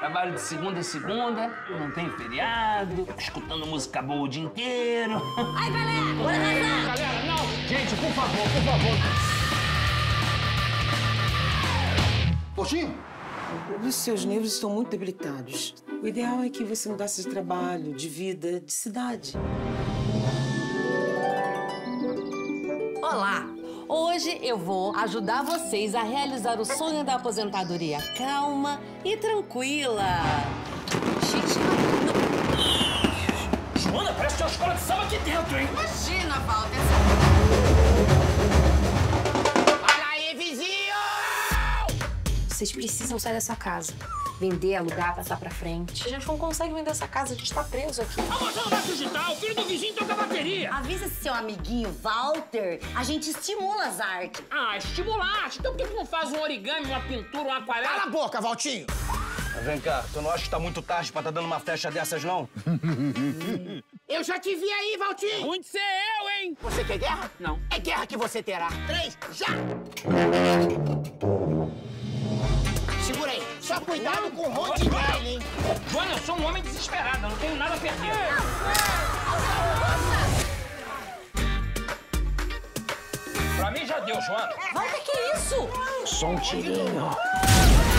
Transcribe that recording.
Trabalho de segunda a segunda, não tem feriado, escutando música boa o dia inteiro. Ai, Pelé, bora arrasar! Galera, não! Gente, por favor, por favor. Poxinho? Os seus nervos estão muito debilitados. O ideal é que você mudasse de trabalho, de vida, de cidade. Olá! Hoje eu vou ajudar vocês a realizar o sonho da aposentadoria calma e tranquila. Gente, Joana, parece que tem uma escola de samba aqui dentro, hein? imagina, Walter. Olha aí, vizinho! Vocês precisam sair dessa casa. Vender, alugar, passar pra frente. A gente não consegue vender essa casa, a gente tá preso aqui. A moça não vai acreditar, o filho do vizinho toca bateria. Avisa esse seu amiguinho, Walter. A gente estimula as artes. Ah, estimular arte. Então por que tu não faz um origami, uma pintura, uma aquarela? Cala a boca, Valtinho! Vem cá, tu não acha que tá muito tarde pra tá dando uma festa dessas, não? Eu já te vi aí, Valtinho. Ruim de ser eu, hein? Você quer guerra? Não. É guerra que você terá. 3, já! Segura aí. Só cuidado com o Rondinelli, hein? Joana, eu sou um homem desesperado, eu não tenho nada a perder. Pra mim já deu, Joana. Walter, que isso? Só um tirinho.